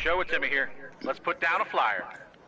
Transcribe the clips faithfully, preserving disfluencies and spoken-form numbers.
Show it to me here. Let's put down a flyer.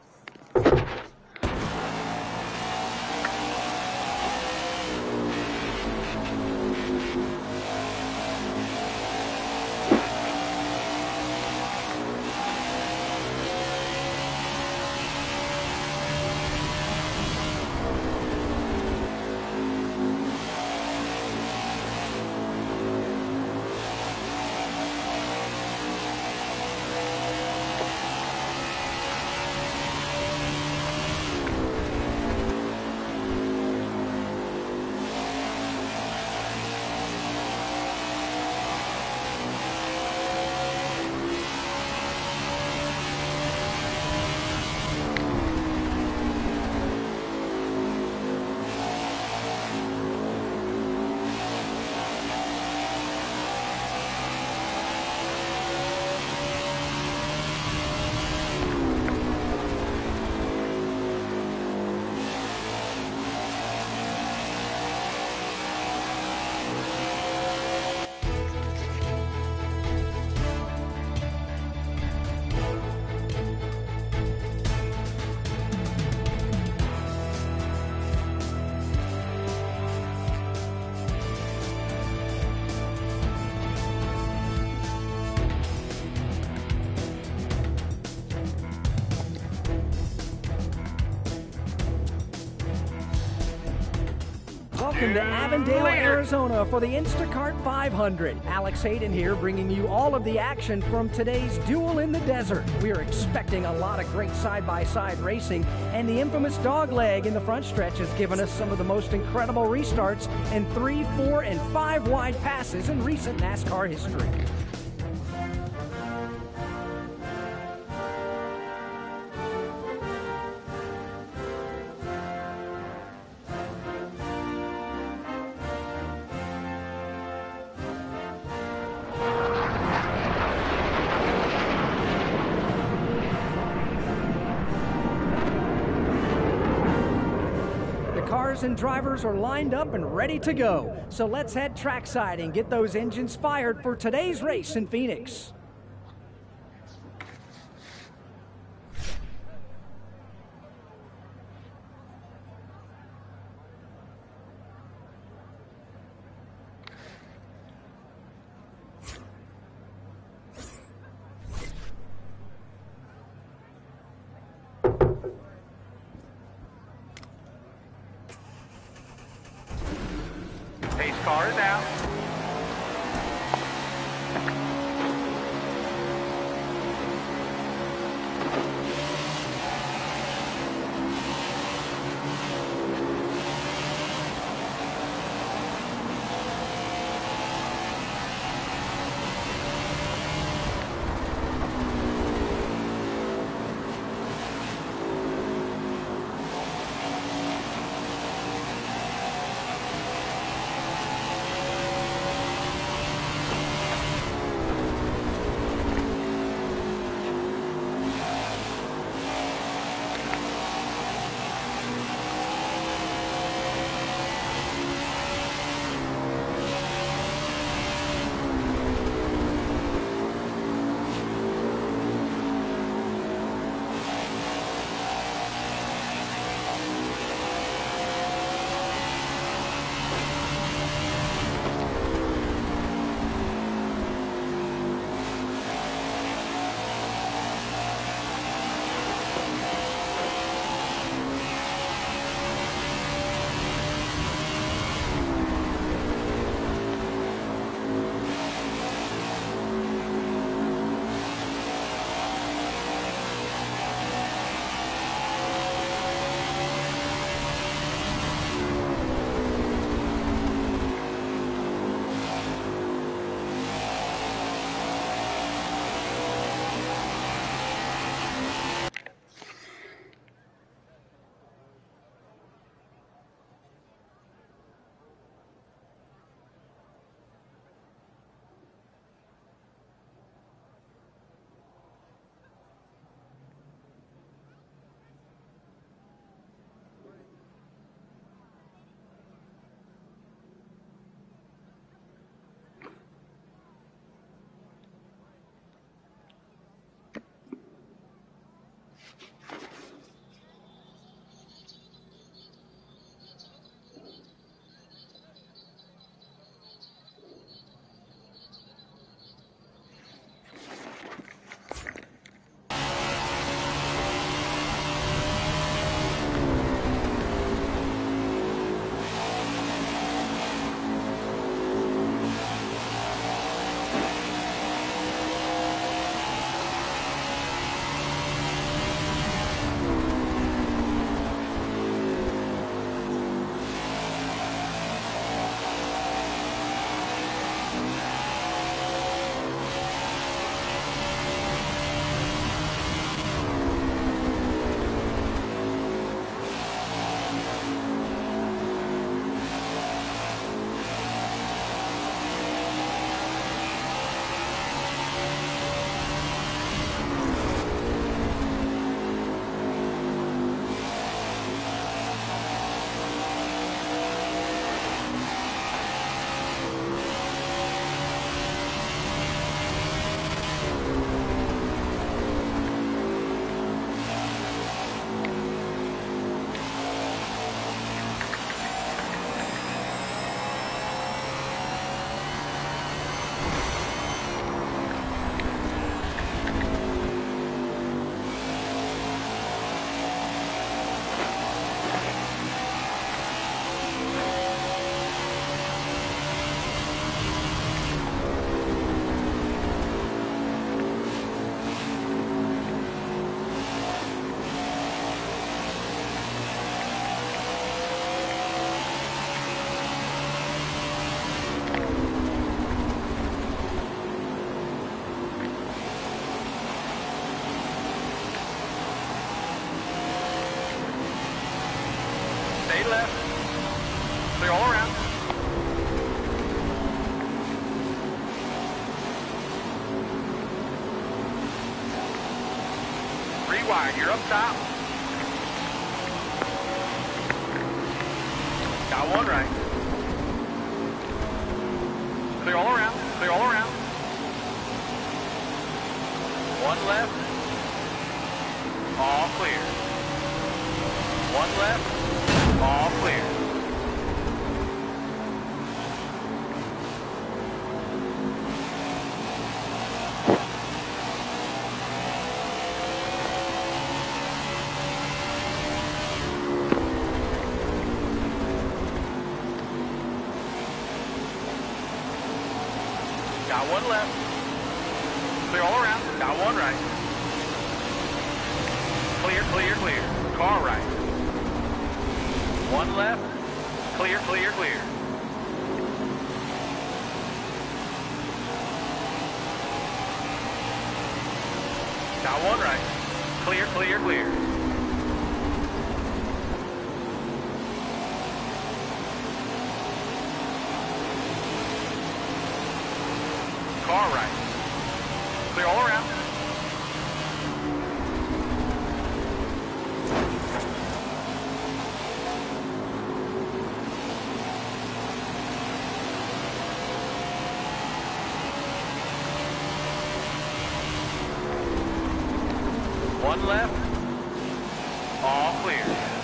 Welcome to Avondale, Arizona for the Instacart five hundred. Alex Hayden here, bringing you all of the action from today's Duel in the Desert. We are expecting a lot of great side-by-side racing, and the infamous dog leg in the front stretch has given us some of the most incredible restarts in three, four, and five wide passes in recent NASCAR history. Cars and drivers are lined up and ready to go. So let's head trackside and get those engines fired for today's race in Phoenix. Pace car is out. wide. You're up top. Got one right. Clear all around. Clear all around. One left. All clear. One left. All clear. Got one left. Clear all around. Got one right. Clear, clear, clear. Car right. One left. Clear, clear, clear. Got one right. Clear, clear, clear. Car right. Clear all around. One left. All clear.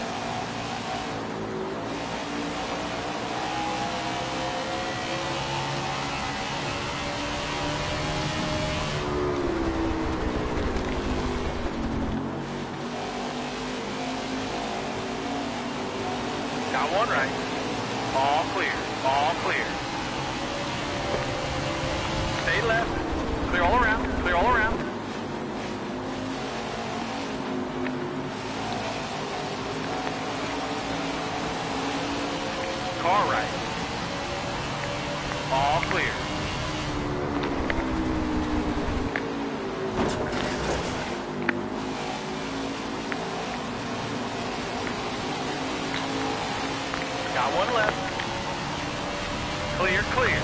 Got one right. All clear. All clear. Stay left. Clear all around. Clear all around. Car right. All clear. Got one left. Clear, clear.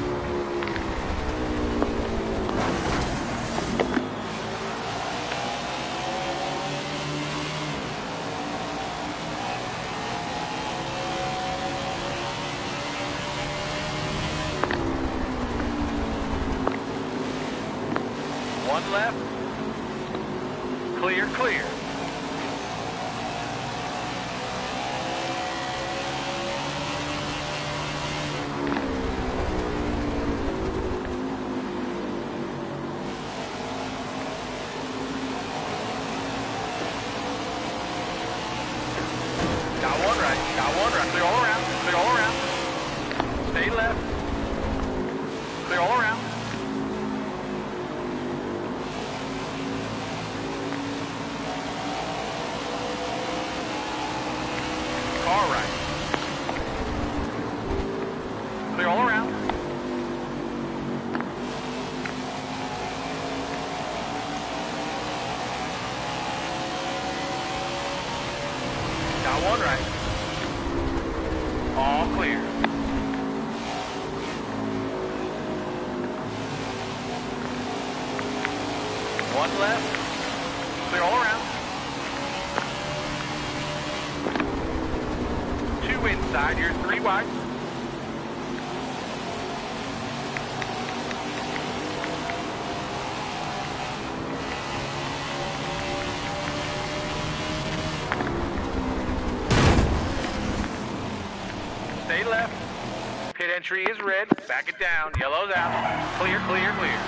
One left. Clear, clear. Got one right. Got one right. Clear all around. Clear all around. Stay left. Clear all around. Car right. Clear all around. Got one right. All clear. One left. Clear all around. Two inside. You're three wide. Stay left. Pit entry is red. Back it down. Yellow's out. Clear, clear, clear.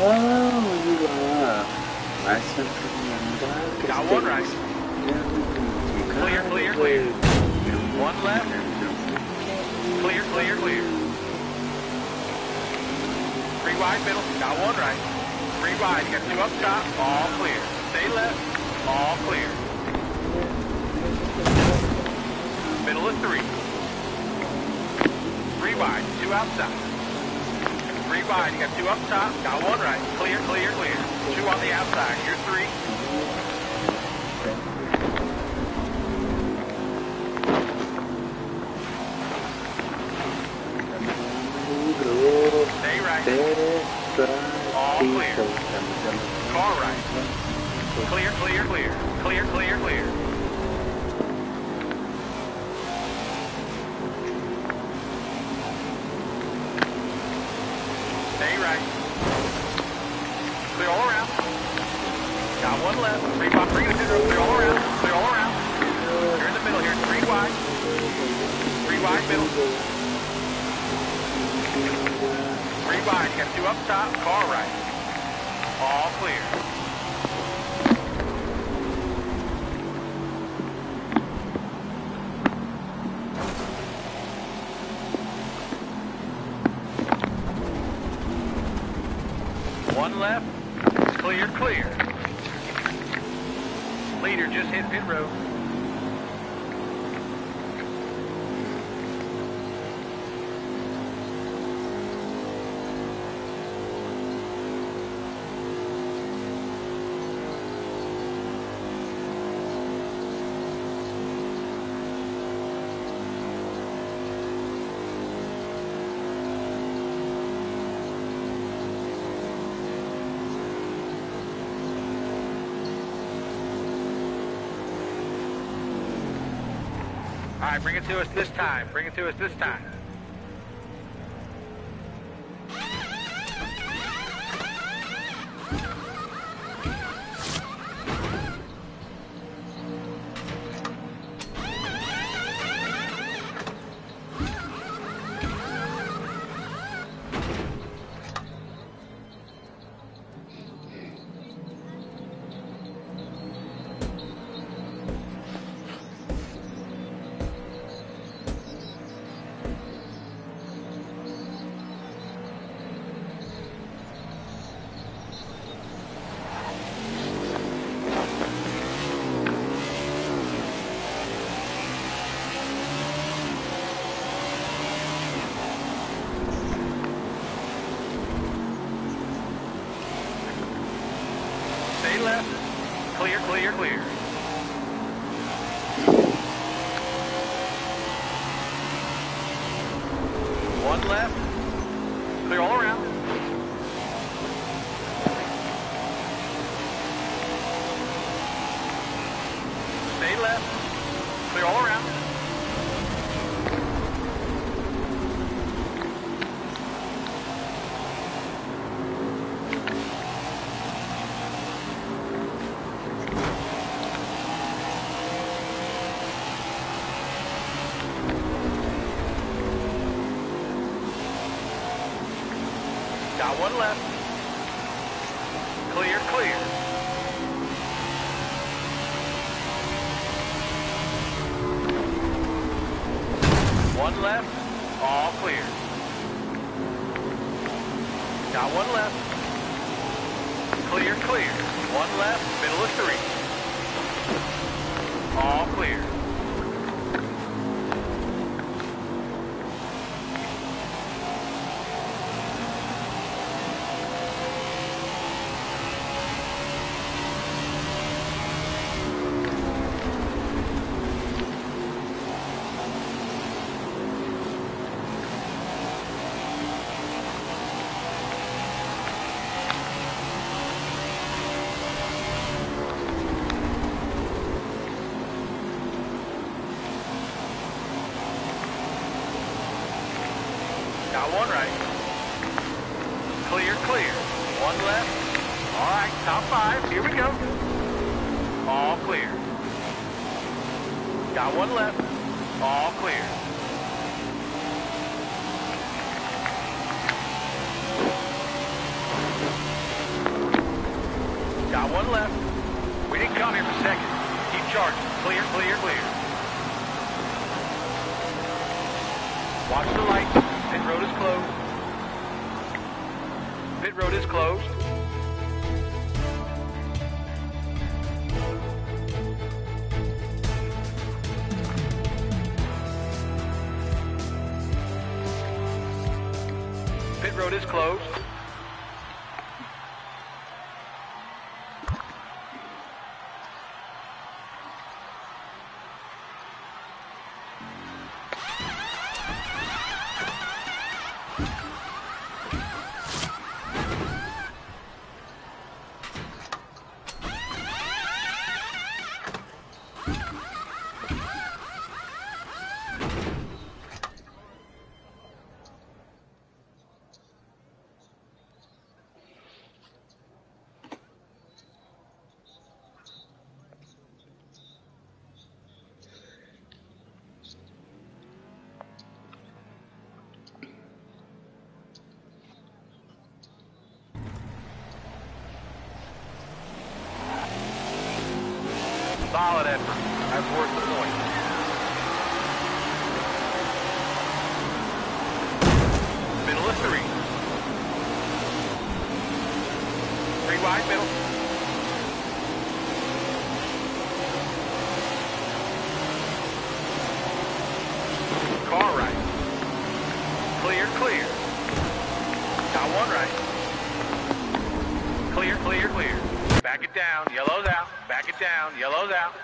우리가 말씀드립니다. Got one right. Clear, clear, clear. One left. Clear, clear, clear. Three wide middle. Got one right. Three wide. You got two up top. All clear. Stay left. All clear. Middle of three. Three wide. Two outside. Three wide. You got two up top. Got one right. Clear, clear, clear. Two on the outside. You're three. Stay right. All clear. Car right. Clear, clear, clear. Clear, clear, clear. Stay right. Clear all around. Got one left. Three wide. Bring it to zero. Clear all around. Clear all around. You're in the middle here. Three wide. Three wide middle. Three wide. You got two up top. Car right. All clear. One left. Clear, clear. Leader just hit pit road. All right, bring it to us this time. Bring it to us this time. Stay left. Clear, clear, clear. One left. Clear all around. Stay left. Clear all around. Got one left. Clear, clear. One left. All clear. Got one left. Clear, clear. One left. Middle of three. All clear. Got one right. Clear, clear. One left. All right, top five. Here we go. All clear. Got one left. All clear. Got one left. We didn't come here for second. Keep charging. Clear, clear, clear. Watch the lights. Pit road is closed. Pit road is closed. Pit road is closed. Solid effort. That's worth the point. Middle of three. Three wide, middle. Car right. Clear, clear. Got one right. Clear, clear, clear. Back it down, yellow's out. Back it down, yellow's out.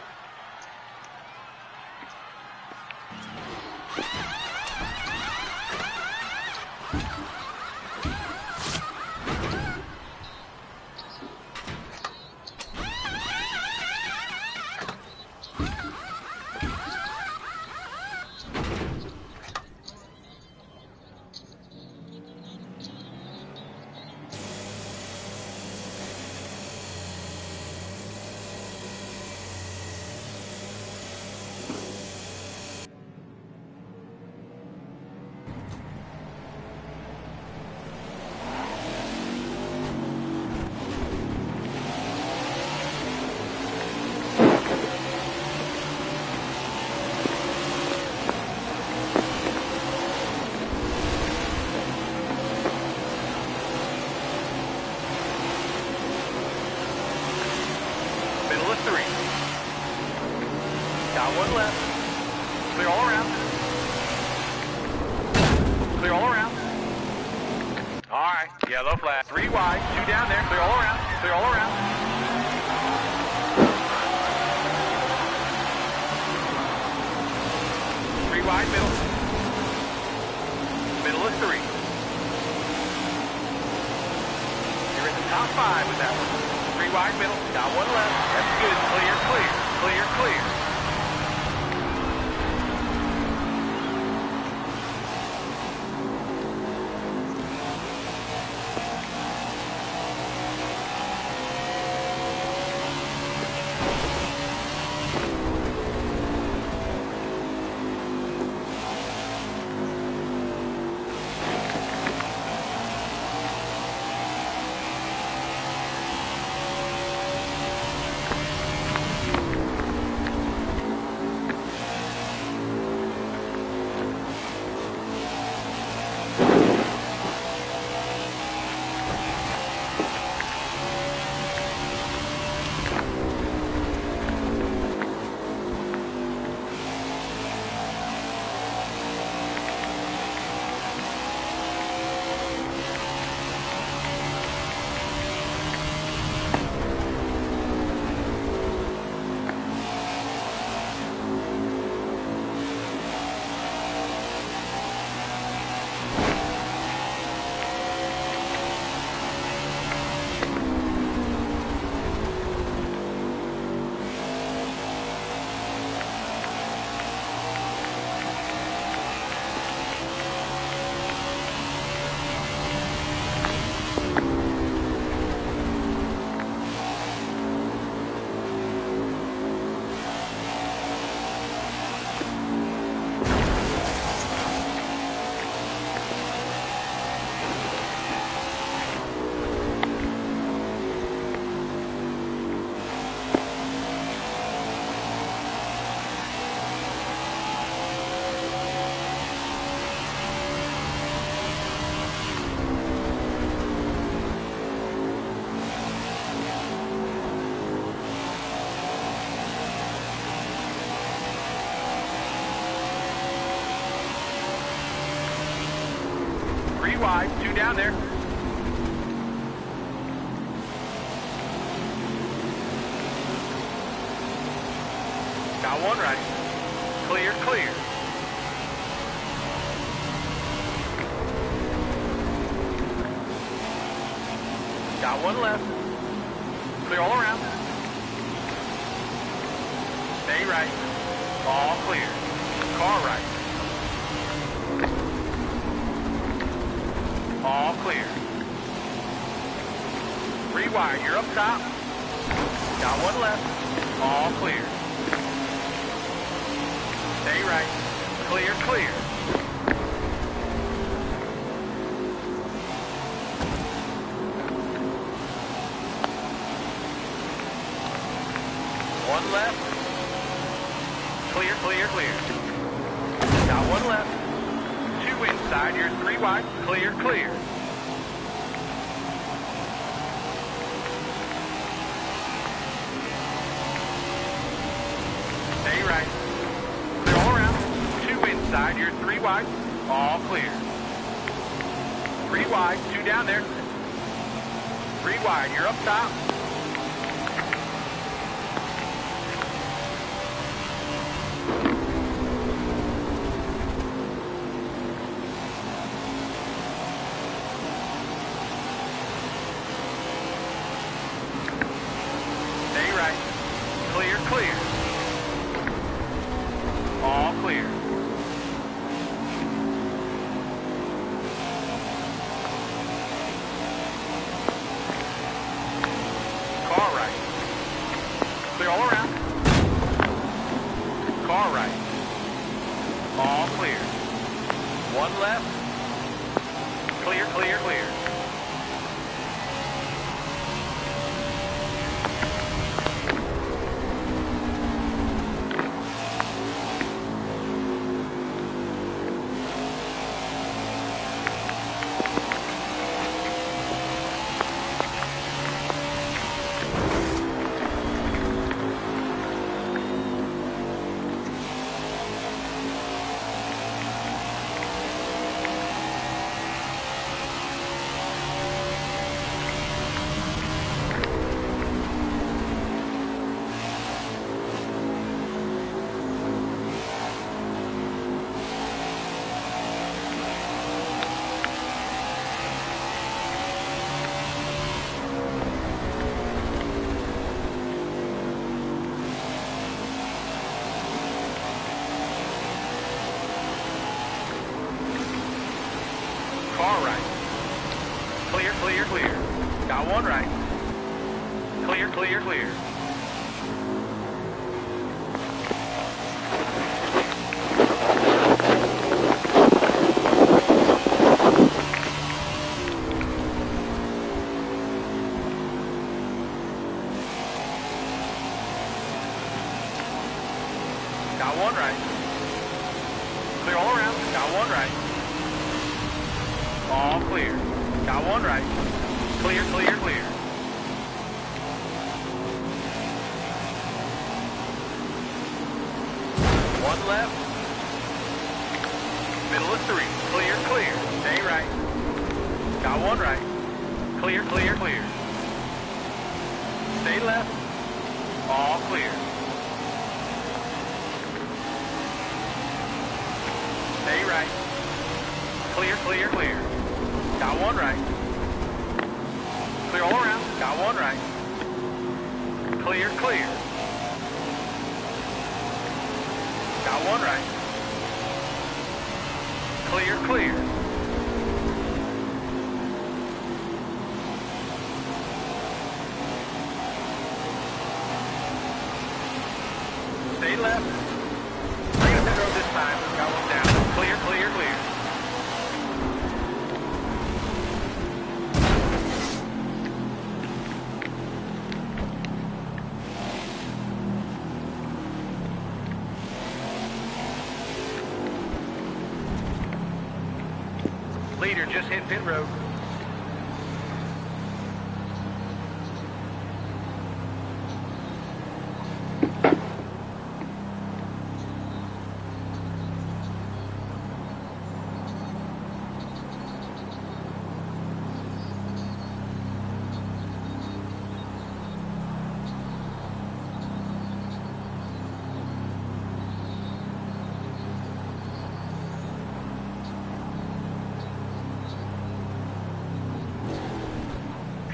Got one left. Clear all around. Clear all around. All right, yellow flag. Three wide, two down there. Clear all around. Clear all around. Three wide, middle. Middle is three. You're in the top five with that one. Three wide, middle. Got one left. That's good. Clear, clear. Clear, clear. three wide, two down there. Got one right. Clear, clear. Got one left. Clear all around. Stay right. All clear. Car right. All clear. Three wide, you're up top. Got one left. All clear. Stay right. Clear, clear. One left. Clear, clear, clear. Got one left. Two inside, you're three wide. Clear, clear. Stay right. Clear all around. Two inside, you're three wide. All clear. Three wide, two down there. Three wide, you're up top. Stay right. Clear, clear. All clear. Car right. Clear all around. Car right. All clear. One left. Clear, clear, clear. Car right. Clear, clear, clear. Got one right. Clear, clear, clear. Got one right. Clear all around. Got one right. All clear. Got one right. Clear, clear, clear. One left. Middle of three. Clear, clear. Stay right. Got one right. Clear, clear, clear. Stay left. All clear. Stay right. Clear, clear, clear. Got one right. Clear all around. Got one right. Clear, clear. Got one right. Clear, clear. Stay left. Bring it to the road this time. Got one down. Clear, clear, clear. Leader just hit pit road.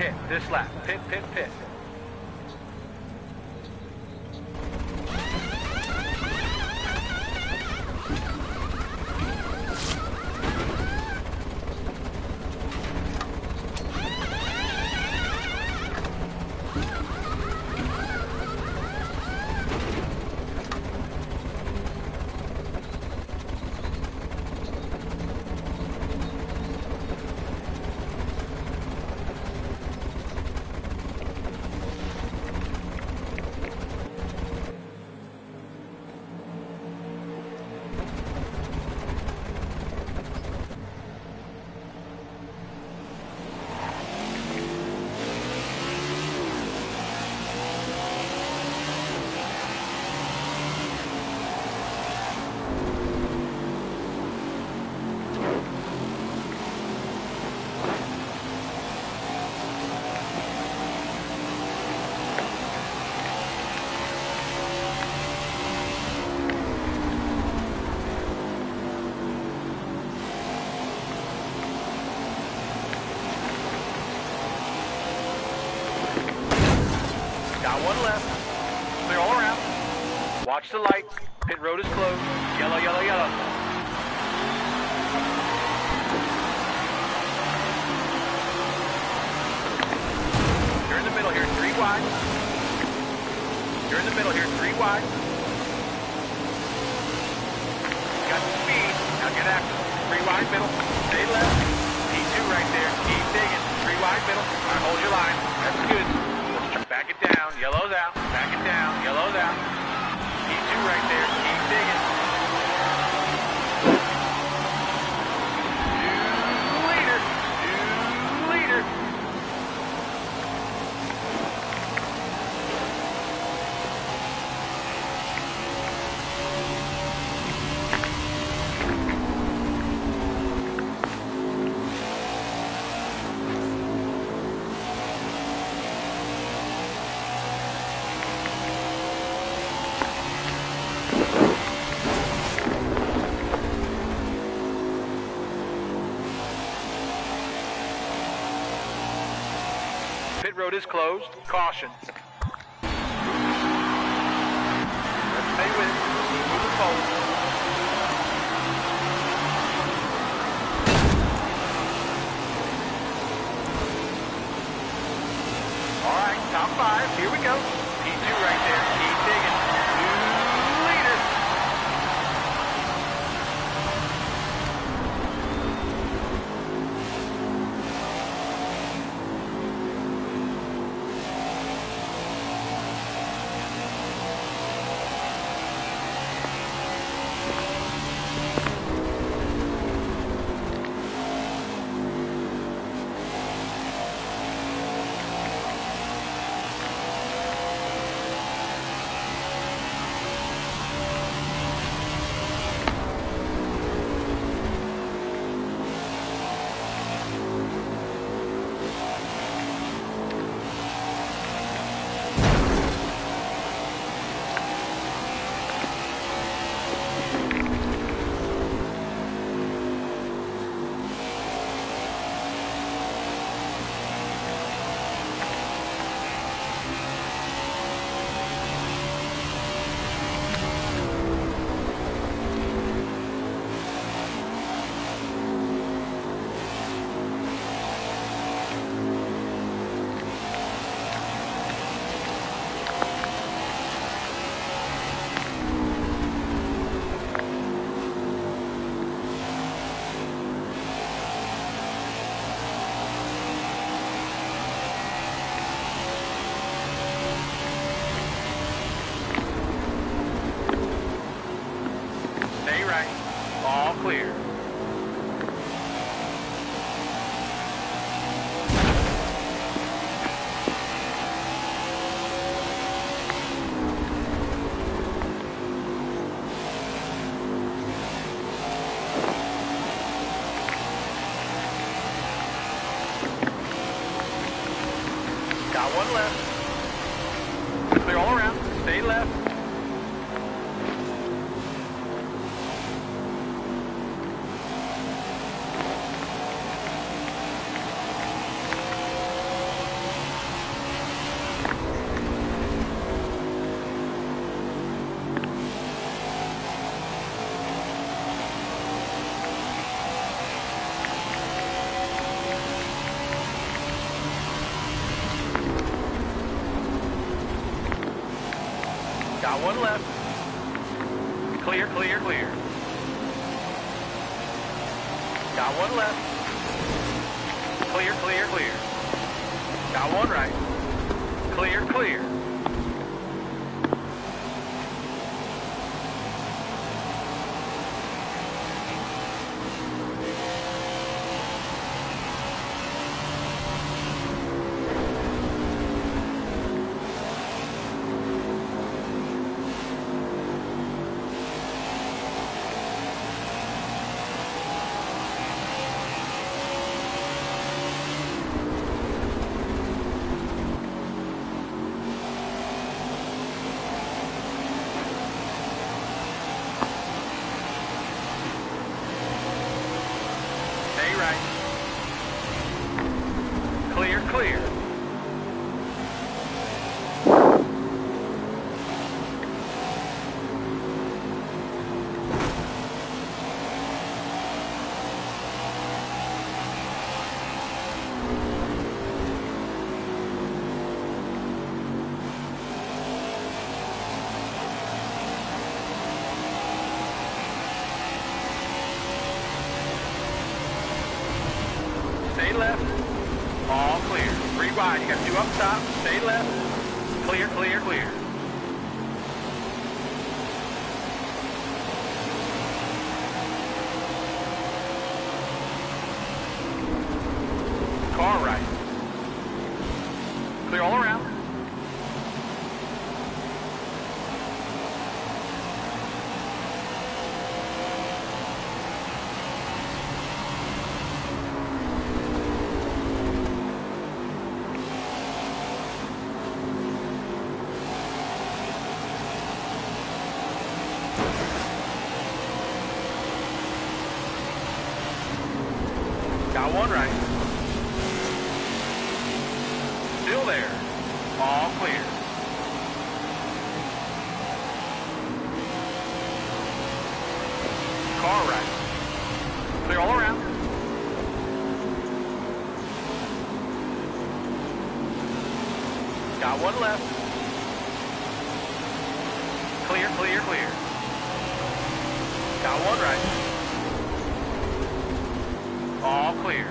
pit, this lap. Pit, pit, pit. Got one left. Clear all around. Watch the lights. Pit road is closed. Yellow, yellow, yellow. You're in the middle here, three wide. You're in the middle here, three wide. Got the speed. Now get after them. Three wide middle. Stay left. P two right there. Keep digging. Three wide middle. All right, hold your line. That's good. Back it down, yellow's out, back it down, yellow's out. P two right there, keep digging. Two leader, two leader. Pit road is closed. Caution. Let's stay with it. Keep moving forward. All right, top five. Here we go. P two right there. Keep digging. Two leader. All clear. Got one left. Clear all around. Stay left. one left. Clear, clear, clear. Got one left. Clear, clear, clear. Got one right. Clear, clear. Stay right. Clear, clear. Stay left. All clear. Three wide. You got two up top. Stay left. Clear, clear, clear. Car right. Clear all around. Got one right. Still there. All clear. Car right. Clear all around. Got one left. Clear, clear, clear. Got one right. All clear.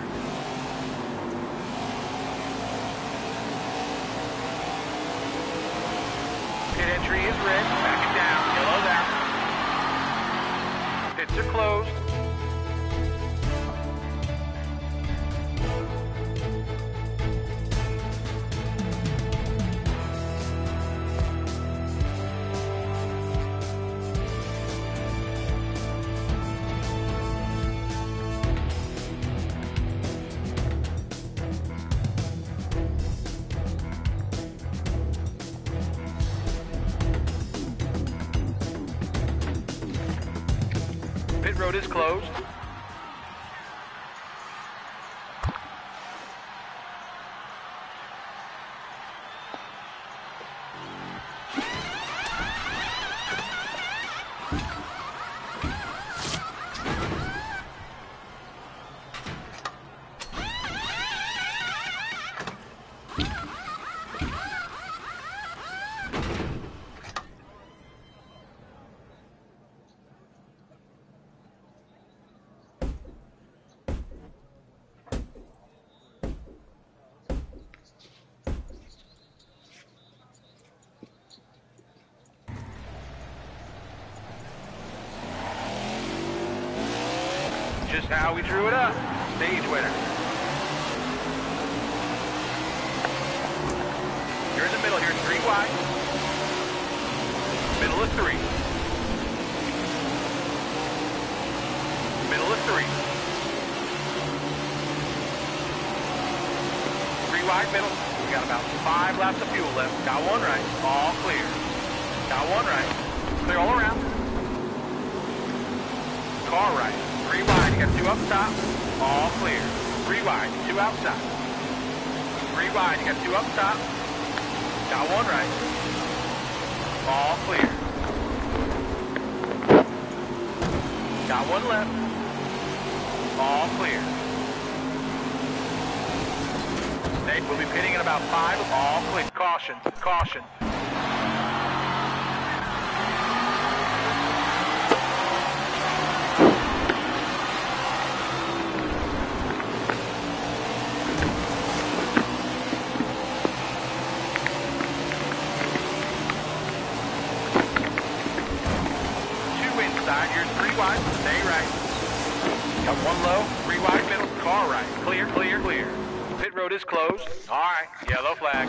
Pit entry is red. Back it down. Yellow's out. Pits are closed. Pit road is closed. Just how we drew it up. Stage winner. You're in the middle here, three wide. Middle of three. Middle of three. Three wide middle. We got about five laps of fuel left. Got one right. All clear. Got one right. Clear all around. Car right. Three wide, you got two up top, all clear. Three wide, two outside. Three wide, you got two up top, got one right, all clear. Got one left, all clear. Nate will be pitting in about five, all clear. Caution, caution. inside. Here's three wide. Stay right. Got one low, three wide, middle, car right. Clear, clear, clear. Pit road is closed. All right, yellow flag.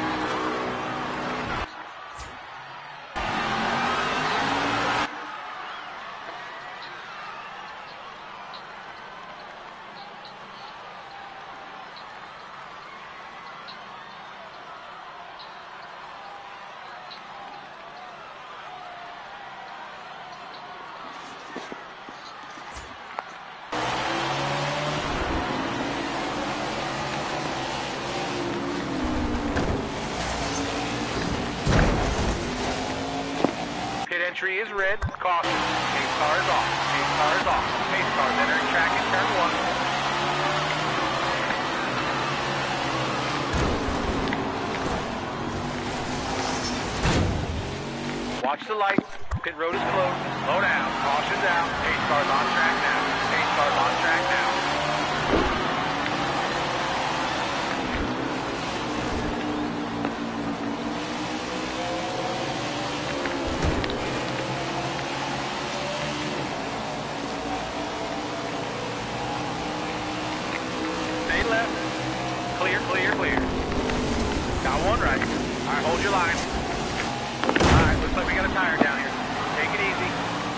Entry is red. Caution. Pace car is off. Pace car is off. Pace car is entering track in turn one. Watch the lights. Pit road is closed. Slow down. Caution down. Pace car is on track now. Pace car is on track now. Left. Clear, clear, clear. Got one right. All right, hold your line. All right, looks like we got a tire down here. Take it easy.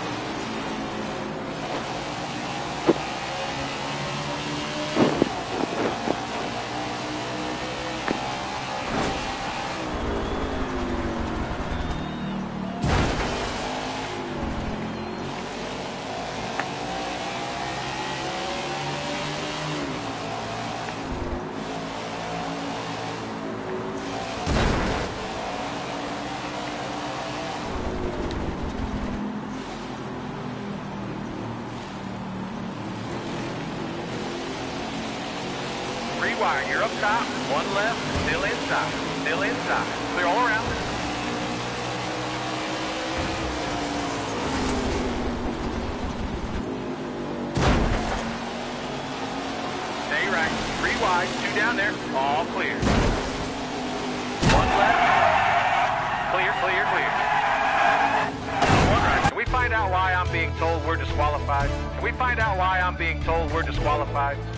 Three wide, you're up top, one left, still inside, still inside. Clear all around. Stay right, three wide, two down there, all clear. One left, clear, clear, clear. One right. Can we find out why I'm being told we're disqualified? Can we find out why I'm being told we're disqualified?